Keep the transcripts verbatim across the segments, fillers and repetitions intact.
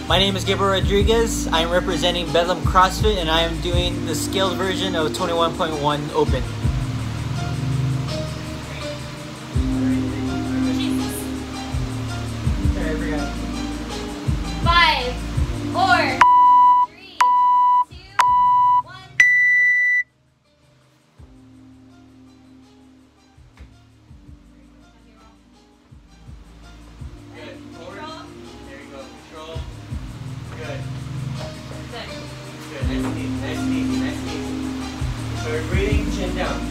My name is Gabriel Rodriguez. I am representing Bedlam CrossFit and I am doing the scaled version of twenty-one point one Open. Five, four, three, two, one. Good. Forward. There you go. Control. Good. Good. Good. Nice and easy. Nice and easy. Nice and easy. So we're breathing, chin down.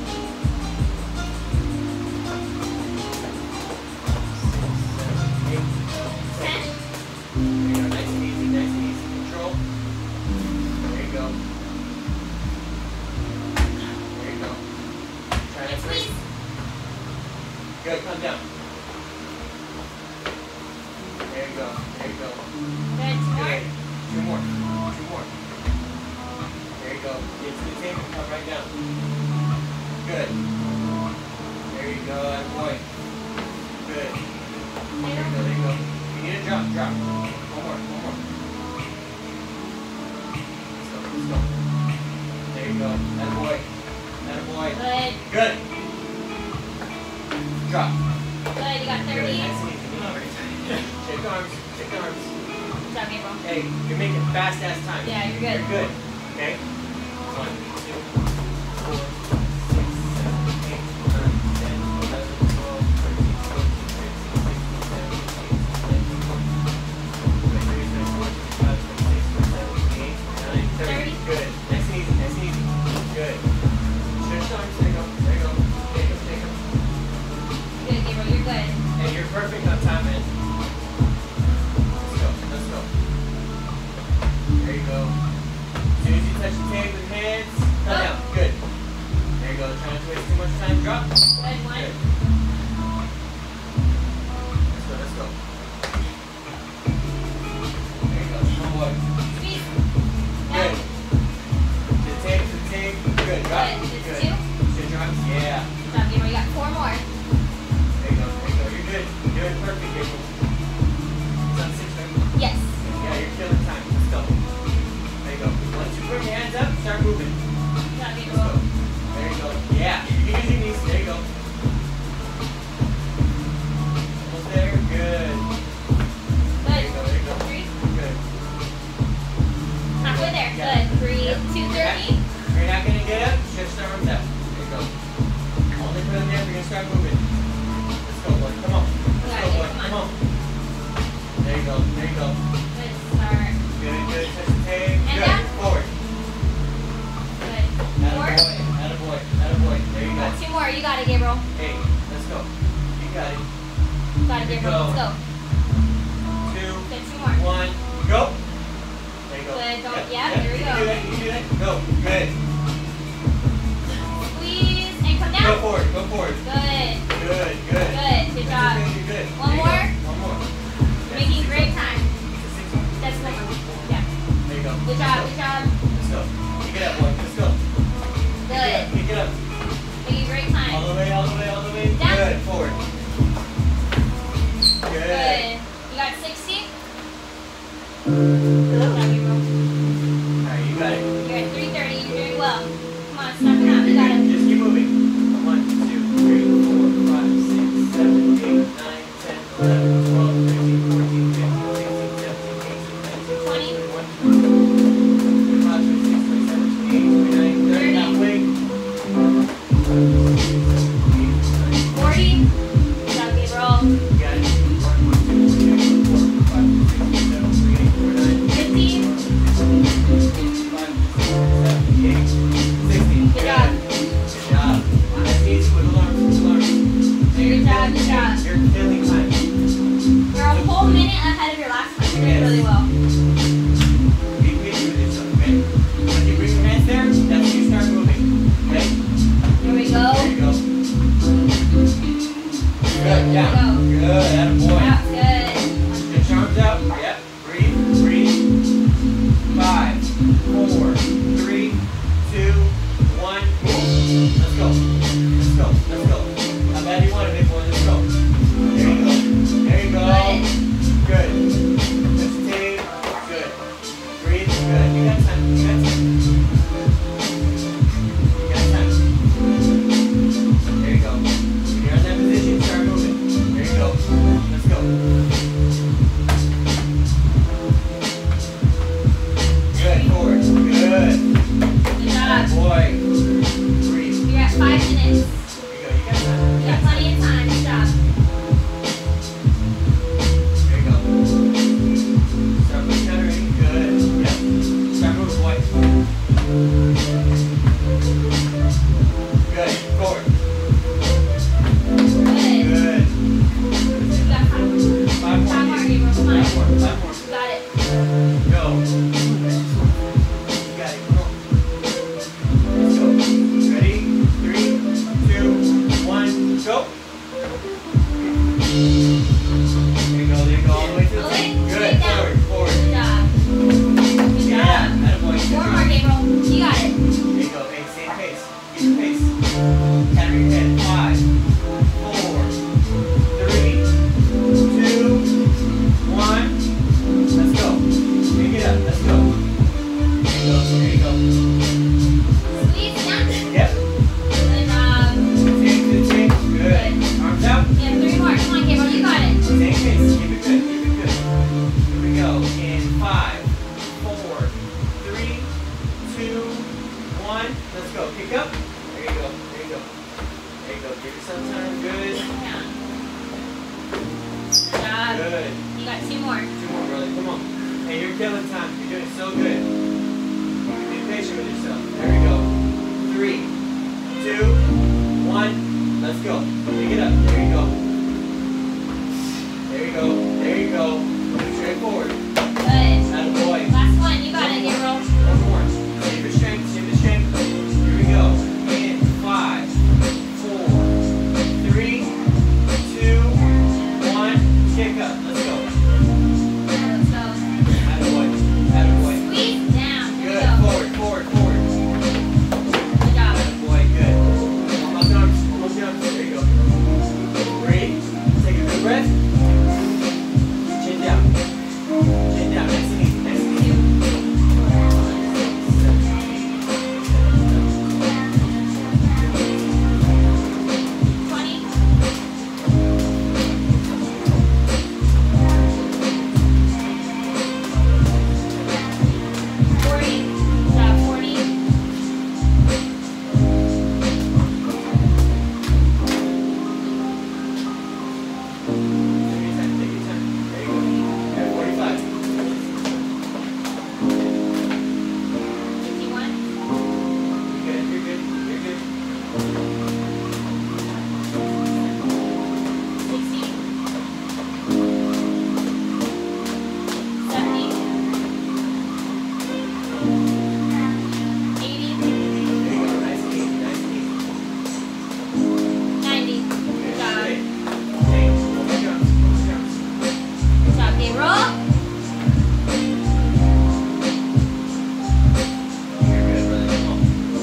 Ten. There you go. Nice and easy. Nice and easy. Control. There you go. There you go. Try to Squeeze. Good. Come down. There you go. There you go. Good. More. Good. Two more. Two more. There you go. Get to the table. Come right down. Good. There you go. That boy. Good. There you go. There you go. You need a drop. Drop. One more. One more. Let's go. Let's go. There you go. That boy. That boy. Good. Good. Drop. Good. You got Good. thirty. Nice and easy. Shake the arms. Shake the arms. Good job, Gabriel. Hey, you're making fast ass time. Yeah, you're good. You're good. Okay? One, two, four, six, seven, eight, nine, ten, eleven, twelve, thirteen, fourteen, fifteen, sixteen, seventeen, eighteen, nineteen, twenty, twenty-one, twenty-two, twenty-three, twenty-four, twenty-five, twenty-six, twenty-seven, twenty-eight, twenty-nine, thirty. Good. Nice and easy. Nice and easy. Good. Stretch the arms. There you go. There you go. Take them. Take them. Good, Gabriel. You're good. Hey, you're perfect on time, man. Let's go. Let's go. There you go. As soon as you touch the tape with hands, come Oh. down. Good. There you go. Try not to waste too much time. Drop. Good. One. Good. Let's go. Let's go. There you go. One more. Squeeze. Good. Down. To the tape. To the tape. Good. Drop. Good. Just Good. two. Sit your arms. Yeah. Good job, Gabriel. You got four more. There you go. There you go. You're good. You're doing perfect, Gabriel. It's on six, right? Yes. Yeah, you're killing time. Let's go. There you go. Once you put your hands up, start moving. Good job, Let's Gabriel. go. There you go. Yeah, you can use your knees. There you go. Almost there. Good. There you Good. go. There you go. Three. Good. Halfway there. Yeah. Good. Three, Yep. two, You're thirty. not- You're not going to get up. Stretch the arms out. There you go. Only put them there. We're going to start moving. Let's go, boy. Come on. Let's Got go, it. boy. Come Come on. on. There you go. There you go. Good start. Good, good. Touch the tape. And Good. down. Forward. Good. More. Attaboy. Attaboy. Attaboy. There you go. Two more. You got it, Gabriel. Hey, let's go. You got it. Got it, Here we Gabriel. go. Let's go. Two, Good. Two more. one, go. There you go. Good, don't- Yep, yeah, yep, there we you go. can do that, you can do that. Go. Good. Squeeze and come Go down. forward, go forward. Good. Good, good. Good. Good That's job. okay, you're good. One There you more. go. One more. You're making great time. Six more. That's the yeah. There you go. Good Let's job. go. Good job. Let's go. Pick it up, boy. Let's go. Good. Pick it up. Making great All time. the way, all the way, all the way. Down. Good. Forward. Good. Good. You got sixty. Good job, Gabriel. Alright, you got it. You're at three thirty. You're doing well. Come on, stop it out. You got it. Just keep moving. One, two, three, four, five, six, seven, eight, nine, ten, eleven, twelve, thirteen, fourteen, fifteen, sixteen, seventeen, eighteen, nineteen, twenty, twenty-one, twenty-five, twenty-six, twenty-seven, twenty-eight, twenty-nine, thirty, halfway. Forty. Good job, Gabriel. You got it. One, one, two, three, four, five, six, seven, three, eight, four, nine, Fifty. five, seven, eight, sixty. Good job. Good job. Nice and easy. Wiggle arms, wiggle arms. Good job, good job. You're killing time. You're a whole minute ahead of your last one. You're doing really well. Be patient with yourself, okay? When you bring your hands there, that's when you start moving. Okay? Here we go. There you go. Good, There we yeah. go. Good, attaboy. Yeah, good. Get your arms out. Yep. Breathe, breathe. Five, four, three, two, one. Move. Let's go. Let's go. Let's go. How bad do you want it, big boy? Let's go. There you go. There you go. Good. Good. Let's take. So good. Be patient with yourself. There we go. Three, two, one. Let's go. Pick it up. There you go. There you go. There you go. Move straight forward. Good. Attaboy. Last one. You got it, Gabriel. One more. Save your strength. Save the strength. Here we go. In five, four, three, two, one. Kick up. Let's go. Let's go. Attaboy. Attaboy. Squeeze down. Here we Good. go. Forward, forward, forward. Good job. Attaboy. Good. Almost arms. Almost arms. There you go. Breathe. Take a good breath. Chin down. Chin down. Nice and easy. Nice and easy. twenty. forty. Good job. forty. Take your time. Take your time. There you go. Good. forty-five. fifty-one. You're good. You're good. You're good. sixty. seventy. eighty. There you go. Nice and easy. Nice and easy. ninety. Good. Good job. Straight. Hey, almost arms. Almost arms. Good job, Gabriel. You're good, brother. Come on.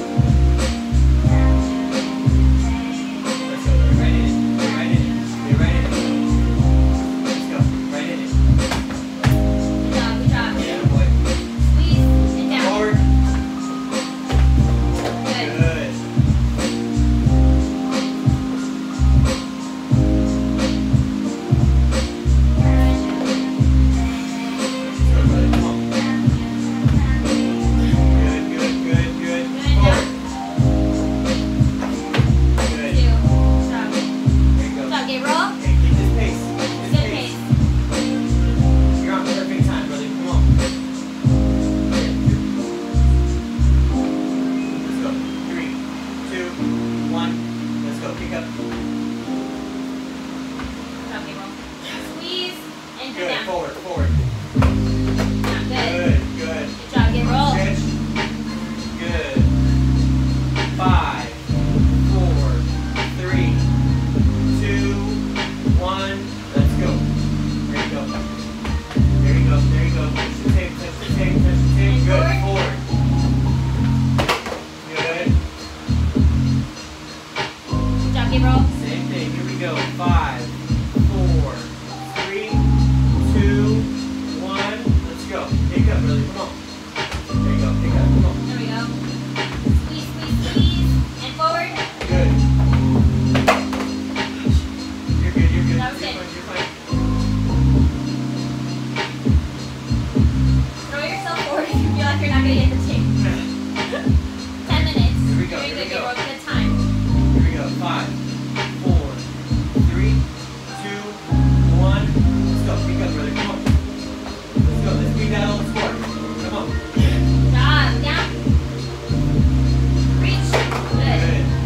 Let's go. You're right in it. You're right in it. You're right in it. Let's go. Right in it. Good job, good job. Yeah, boy. Squeeze and down. Forward. Good. Good. Let's go, brother. Come on. Good, good, good, good. Good, Forward. Two. Good. Good job. There you Good go. job, Gabriel. Okay, keep this pace. Keep this Good pace. pace. You're on perfect time, brother. Come on. Let's go. Three, two, one. Let's go. Pick up. Good job, Gabriel. Squeeze and go Good. down. Forward, forward. Down. Good. Good, good. Good job, Gabriel. Stretch. Good. Five, four, three, two, one. Let's go. There you go. There you go. There you go. Touch the tape. Touch the tape. Touch the tape. And Good. forward. Forward. Good. Good job, Gabriel. Same thing. Here we go. Five, four, three, two, one. Let's go. Pick up, brother. Come on. There you go. Pick up. Come on. There we go. Squeeze, squeeze, squeeze. And forward. Good. You're good. You're good. That was you're it. fine. You're fine. Throw yourself forward if you feel like you're not going to get the tape. Ten minutes. Here we go, Very here good, we go. Gabriel. Good time. Here we go. Five, four, three, two, one. Let's go. Pick up, brother. Come on. Let's go. Let's beat that old sport. Come on. Good job. Down. Reach. Good. Good.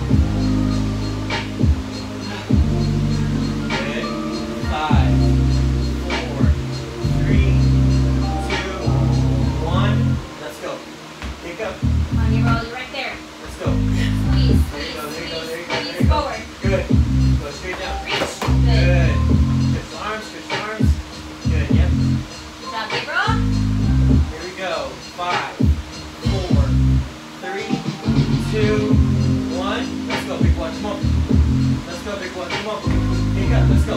Good. Five, four, three, two, one. Let's go. Pick up. Come on, Gabriel. You're right there. Let's go. Squeeze, There you squeeze, go. There you go. There you go. squeeze. There Squeeze you go. forward. Good. Go straight down. Reach. Good. Good. Switch arms. Switch arms. Good. Yep. Good job, Gabriel. Here we go. Five, four, three, two, one. Let's go, big one. Come on. Let's go, big one. Come on. Pick up. Let's go.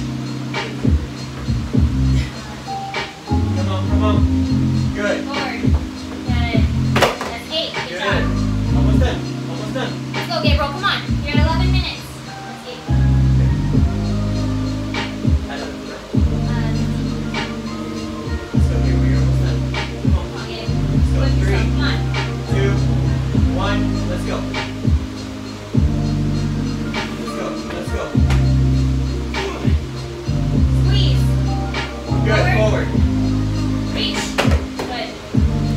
Come on, come on. Good. Forward. Good. That's eight. Good Good. job. Almost done. Almost done. Let's go, Gabriel. Come on. You're at eleven minutes. That's eight. Out of the- Uh, So here we are. Almost done. Come on. come on, Gabe. Let's go. Whip Three, yourself. Come on. two, one. Let's go. Let's go. Let's go. Squeeze. Good. Forward. Forward. Reach. Good.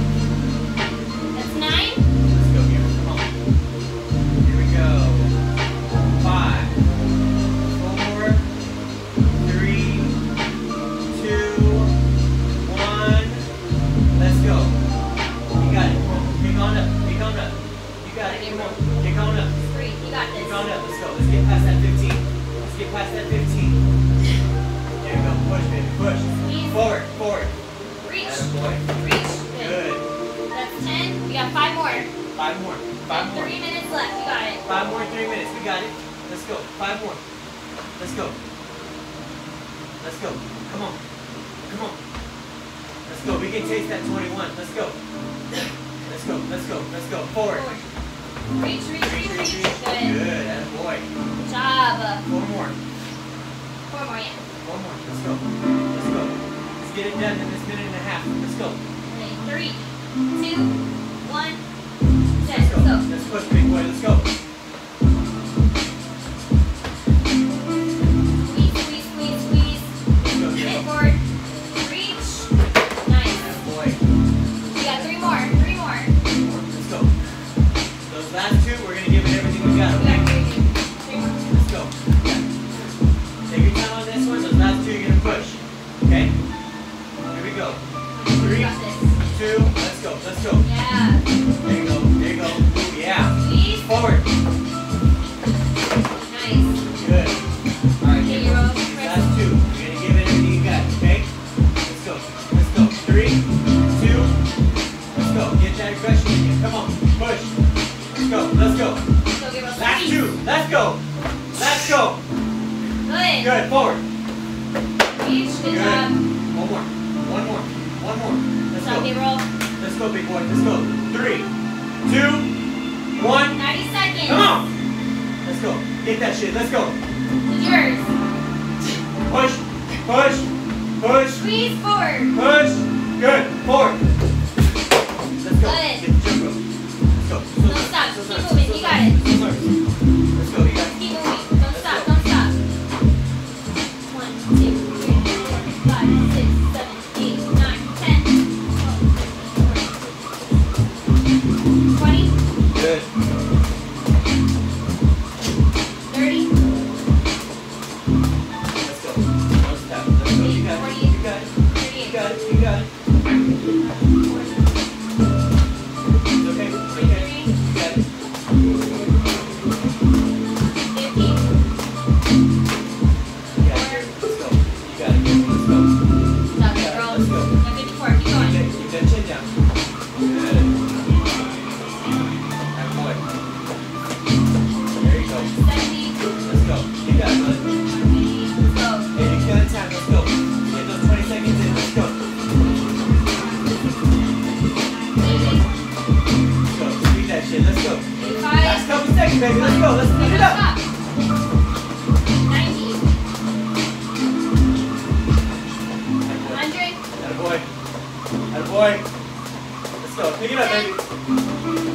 Kick on up. Kick on up. You got it. Come on. Kick on up. Three. You got this. Kick on up. Let's go. Let's get past that fifteen. Let's get past that fifteen. There you go. Push, baby. Push. Squeeze. Forward. Forward. Reach. Attaboy. Reach. Good. That's ten. We got five more. Five more. Five more. Three minutes left. You got it. Five more. Three minutes. We got it. Let's go. Five more. Let's go. Let's go. Come on. Come on. Let's go. We can taste that twenty-one. Let's go. Let's go. Let's go. Let's go. Forward. Forward. Reach, reach, reach, reach. Good. Good. Attaboy. Good job. Four more. Four more, yeah. One more. Let's go. Let's go. Let's get it done in this minute and a half. Let's go. Okay. Three, two, one. Set. Let's go. Go. Let's push, big boy. Let's go. Squeeze, squeeze, squeeze, squeeze. Let's go. Hit Get forward. Reach. Nice. Attaboy. We got three more. Three more. Let's go. Those last two, we're going to give it everything we got. We Okay? got three. Three more. Let's go. Yeah. Take your time on this one. Those last two, you're going to push. Okay? Here we go. Three, We got this. two, let's go. Let's go. Yeah. There you go. There you go. Ooh, yeah. Squeeze. Forward. Nice. Good. All right, Okay, here. you're all These press. last two, you're going to give it everything you got. Okay? Let's go. Let's go. Three, two, let's go. Get that aggression in you. Come on. Push. Let's go. Let's go. So give us Last squeeze. two. Let's go. Let's go. Good. Good. Forward. Reach. Good, Good. job. One more. One more. One more. Let's So go. okay, roll. Let's go, big boy. Let's go. Three, two, one. ninety seconds. Come on. Let's go. Get that shit. Let's go. It's yours. Push. Push. Push. Squeeze forward. Push. Good. Forward. Let's go. Good. Get the jump rope. Let's go. So Don't stop. so Keep sorry, moving. so You got sorry, it. so sorry. Let's go. You got it. Keep moving. Don't stop. Don't stop. One, two, three, four, five, six, seven, eight, nine, ten, twelve, twenty, Good. thirty, Let's go. Don't stop. Let's go. You got it. You got it. You thirty-eight, got it. You got it. forty, It's okay. It's okay. You got it. fifty, You got it. Let's go. You got it. Let's go. stop it, girl. Let's go. Now fifty-four. Keep going. Okay, keep that chin down. Good. That boy. There you go. seventy, Let's go. You got it, bud. let's go. Hey, you got time. Let's go. Get those twenty seconds in. Let's go. eighty, Let's go. Speed that shit. Let's go. eighty-five, Last couple seconds, baby. Let's go. Let's speed it up. stop. ninety, one hundred, Atta boy. Atta boy. Let's go. Pick it up, baby.